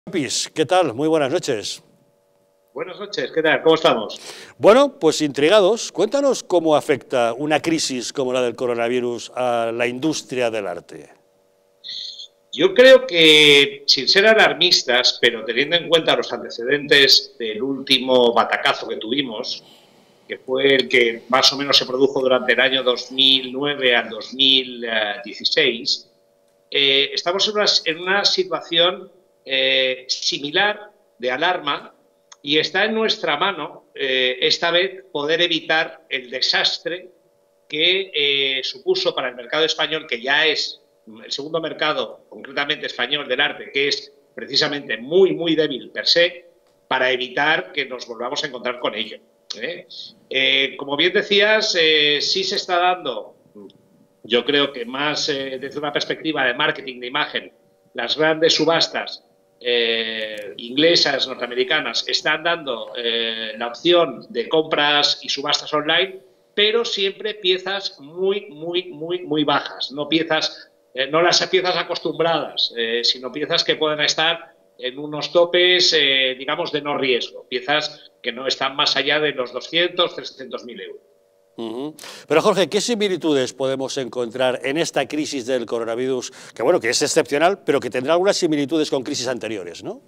¿Qué tal? Muy buenas noches. Buenas noches, ¿qué tal? ¿Cómo estamos? Bueno, pues intrigados, cuéntanos cómo afecta una crisis como la del coronavirus a la industria del arte. Yo creo que, sin ser alarmistas, pero teniendo en cuenta los antecedentes del último batacazo que tuvimos, que fue el que más o menos se produjo durante el año 2009 al 2016, estamos en una situación similar de alarma y está en nuestra mano esta vez poder evitar el desastre que supuso para el mercado español, que ya es el segundo mercado, concretamente español, del arte, que es precisamente muy, muy débil per se, para evitar que nos volvamos a encontrar con ello. Como bien decías, sí se está dando, yo creo que más desde una perspectiva de marketing, de imagen, las grandes subastas inglesas, norteamericanas, están dando la opción de compras y subastas online, pero siempre piezas muy, muy, muy, muy bajas, no piezas, no las piezas acostumbradas, sino piezas que pueden estar en unos topes, digamos, de no riesgo, piezas que no están más allá de los 200, 300.000 euros. Pero Jorge, ¿qué similitudes podemos encontrar en esta crisis del coronavirus, que bueno, que es excepcional, pero que tendrá algunas similitudes con crisis anteriores, ¿no?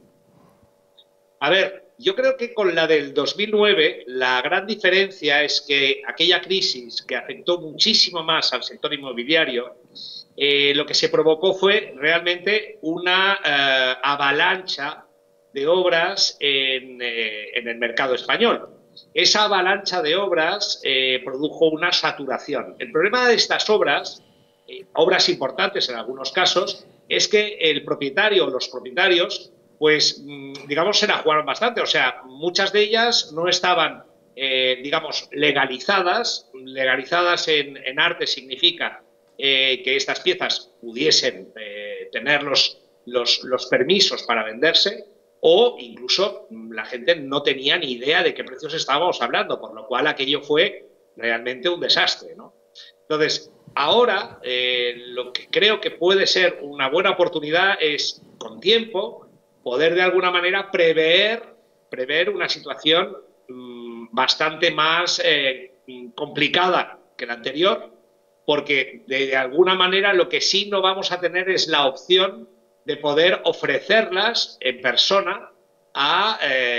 A ver, yo creo que con la del 2009 la gran diferencia es que aquella crisis que afectó muchísimo más al sector inmobiliario, lo que se provocó fue realmente una avalancha de obras en el mercado español. Esa avalancha de obras produjo una saturación. El problema de estas obras, obras importantes en algunos casos, es que el propietario o los propietarios, pues, digamos, se la jugaron bastante. O sea, muchas de ellas no estaban, digamos, legalizadas. Legalizadas en arte significa que estas piezas pudiesen tener los permisos para venderse, o incluso la gente no tenía ni idea de qué precios estábamos hablando, por lo cual aquello fue realmente un desastre, ¿no? Entonces, ahora lo que creo que puede ser una buena oportunidad es, con tiempo, poder de alguna manera prever una situación bastante más complicada que la anterior, porque de alguna manera lo que sí no vamos a tener es la opción de poder ofrecerlas en persona a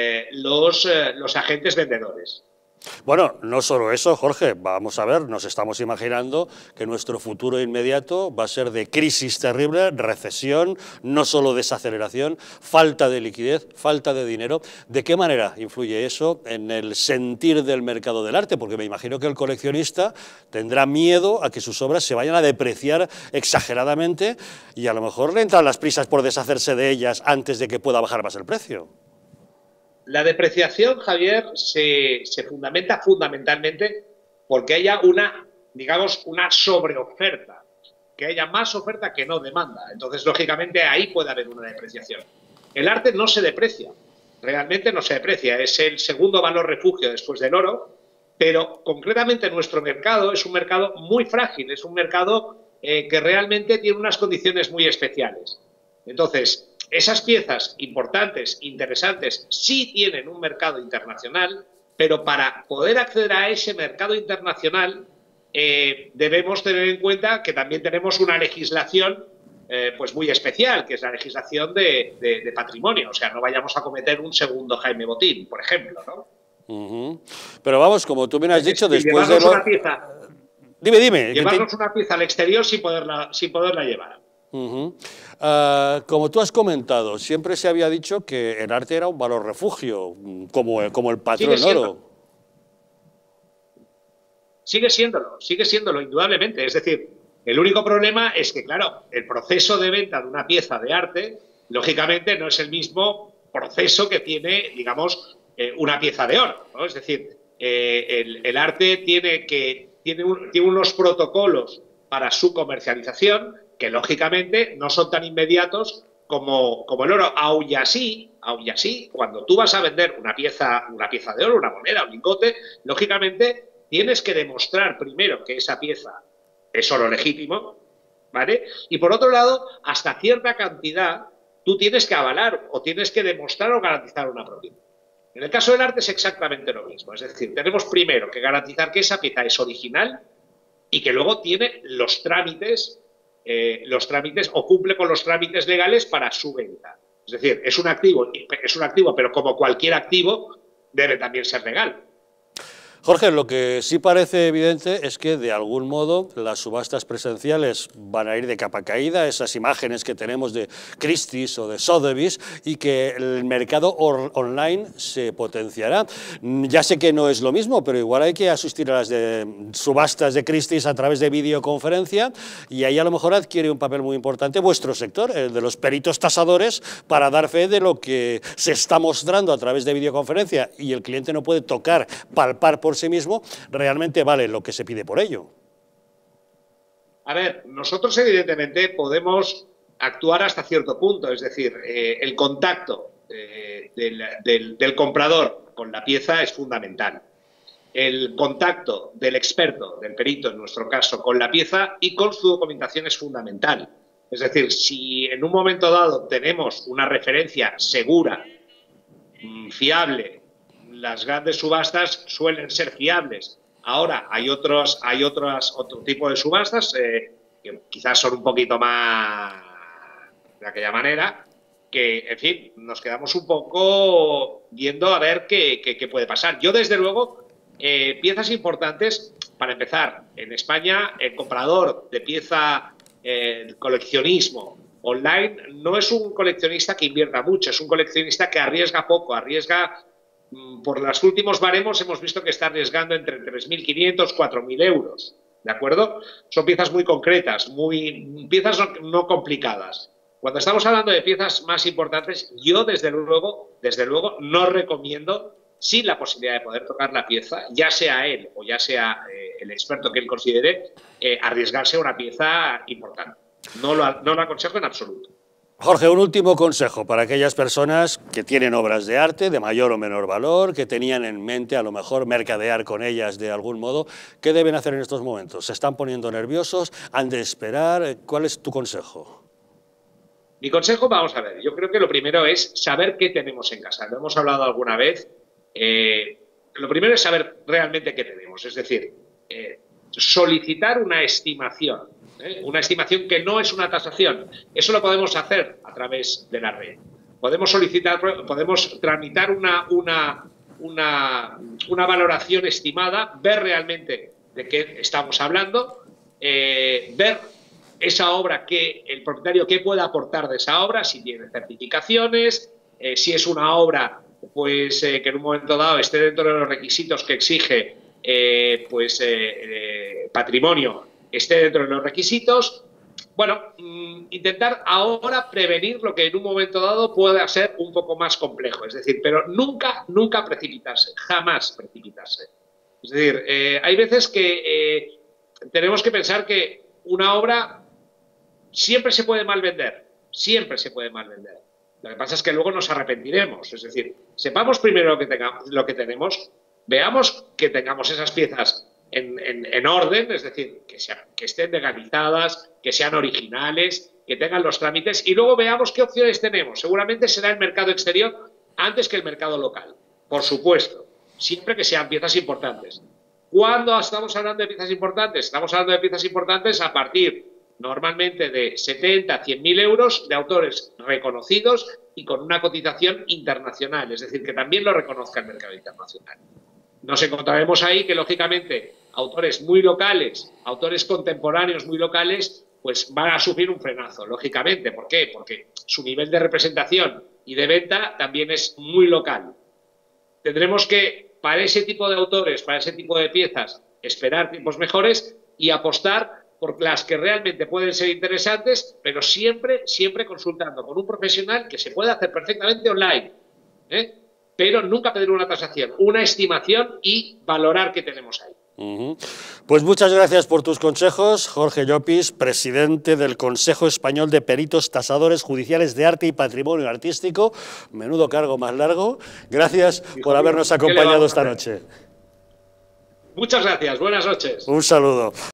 los agentes vendedores. Bueno, no solo eso, Jorge, vamos a ver, nos estamos imaginando que nuestro futuro inmediato va a ser de crisis terrible, recesión, no solo desaceleración, falta de liquidez, falta de dinero. ¿De qué manera influye eso en el sentir del mercado del arte? Porque me imagino que el coleccionista tendrá miedo a que sus obras se vayan a depreciar exageradamente y a lo mejor le entran las prisas por deshacerse de ellas antes de que pueda bajar más el precio. La depreciación, Javier, se fundamenta fundamentalmente porque haya una, digamos, una sobreoferta, que haya más oferta que no demanda. Entonces, lógicamente, ahí puede haber una depreciación. El arte no se deprecia, realmente no se deprecia, es el segundo valor refugio después del oro, pero concretamente nuestro mercado es un mercado muy frágil, es un mercado que realmente tiene unas condiciones muy especiales. Entonces, esas piezas importantes, interesantes, sí tienen un mercado internacional, pero para poder acceder a ese mercado internacional debemos tener en cuenta que también tenemos una legislación pues muy especial, que es la legislación de patrimonio. O sea, no vayamos a cometer un segundo Jaime Botín, por ejemplo, ¿no? Pero vamos, como tú bien has Es dicho, decir, después de llevarnos lo... una pieza, Dime. llevarnos una pieza al exterior sin poderla llevar. Como tú has comentado, siempre se había dicho que el arte era un valor refugio, como el Sigue patrón siendo. oro. Sigue siéndolo, indudablemente. Es decir, el único problema es que, claro, el proceso de venta de una pieza de arte, lógicamente, no es el mismo proceso que tiene, digamos, una pieza de oro, ¿no? Es decir, el arte tiene unos protocolos para su comercialización que, lógicamente, no son tan inmediatos como el oro. Aun y así, cuando tú vas a vender una pieza de oro, una moneda, un lingote, lógicamente tienes que demostrar primero que esa pieza es oro legítimo, ¿vale? Y por otro lado, hasta cierta cantidad tú tienes que avalar o tienes que demostrar o garantizar una propiedad. En el caso del arte es exactamente lo mismo. Es decir, tenemos primero que garantizar que esa pieza es original y que luego tiene los trámites o cumple con los trámites legales para su venta. Es decir, es un activo, pero como cualquier activo, debe también ser legal. Jorge, lo que sí parece evidente es que de algún modo las subastas presenciales van a ir de capa caída, esas imágenes que tenemos de Christie's o de Sotheby's, y que el mercado online se potenciará. Ya sé que no es lo mismo, pero igual hay que asistir a las subastas de Christie's a través de videoconferencia, y ahí a lo mejor adquiere un papel muy importante vuestro sector, el de los peritos tasadores, para dar fe de lo que se está mostrando a través de videoconferencia y el cliente no puede tocar, palpar por sí mismo, realmente vale lo que se pide por ello. A ver, nosotros evidentemente podemos actuar hasta cierto punto, es decir, el contacto del comprador con la pieza es fundamental. El contacto del experto, del perito en nuestro caso, con la pieza y con su documentación es fundamental. Es decir, si en un momento dado tenemos una referencia segura, fiable, las grandes subastas suelen ser fiables. Ahora hay otro tipo de subastas que quizás son un poquito más de aquella manera, que, en fin, nos quedamos un poco viendo a ver qué puede pasar. Yo, desde luego, piezas importantes, para empezar, en España el comprador de pieza, el coleccionismo online, no es un coleccionista que invierta mucho, es un coleccionista que arriesga poco, por los últimos baremos hemos visto que está arriesgando entre 3.500 y 4.000 euros, ¿de acuerdo? Son piezas muy concretas, piezas no complicadas. Cuando estamos hablando de piezas más importantes, yo desde luego no recomiendo, sin la posibilidad de poder tocar la pieza, ya sea él o ya sea el experto que él considere, arriesgarse a una pieza importante. No lo aconsejo en absoluto. Jorge, un último consejo para aquellas personas que tienen obras de arte de mayor o menor valor, que tenían en mente a lo mejor mercadear con ellas de algún modo. ¿Qué deben hacer en estos momentos? ¿Se están poniendo nerviosos? ¿Han de esperar? ¿Cuál es tu consejo? Mi consejo, vamos a ver, yo creo que lo primero es saber qué tenemos en casa. Lo hemos hablado alguna vez. Lo primero es saber realmente qué tenemos, es decir, solicitar una estimación. Una estimación que no es una tasación. Eso lo podemos hacer a través de la red. Podemos tramitar una valoración estimada, ver realmente de qué estamos hablando, ver esa obra, el propietario qué puede aportar de esa obra, si tiene certificaciones, si es una obra pues que en un momento dado esté dentro de los requisitos que exige patrimonio, esté dentro de los requisitos. Bueno, intentar ahora prevenir lo que en un momento dado pueda ser un poco más complejo, es decir, pero nunca precipitarse, jamás precipitarse. Es decir, hay veces que tenemos que pensar que una obra siempre se puede mal vender, siempre se puede mal vender. Lo que pasa es que luego nos arrepentiremos, es decir, sepamos primero lo que tenemos, veamos que tengamos esas piezas en orden, es decir, que estén legalizadas, que sean originales, que tengan los trámites, y luego veamos qué opciones tenemos. Seguramente será el mercado exterior antes que el mercado local, por supuesto, siempre que sean piezas importantes. ¿Cuándo estamos hablando de piezas importantes? Estamos hablando de piezas importantes a partir normalmente de 70 a 100.000 euros, de autores reconocidos y con una cotización internacional, es decir, que también lo reconozca el mercado internacional. Nos encontraremos ahí que, lógicamente, autores muy locales, autores contemporáneos muy locales, pues van a sufrir un frenazo, lógicamente. ¿Por qué? Porque su nivel de representación y de venta también es muy local. Tendremos que, para ese tipo de autores, para ese tipo de piezas, esperar tiempos mejores y apostar por las que realmente pueden ser interesantes, pero siempre consultando con un profesional, que se puede hacer perfectamente online, pero nunca pedir una tasación, una estimación y valorar qué tenemos ahí. Pues muchas gracias por tus consejos, Jorge Llopis, presidente del Consejo Español de Peritos Tasadores Judiciales de Arte y Patrimonio Artístico. Menudo cargo más largo. Gracias por habernos acompañado esta noche. Muchas gracias, buenas noches. Un saludo.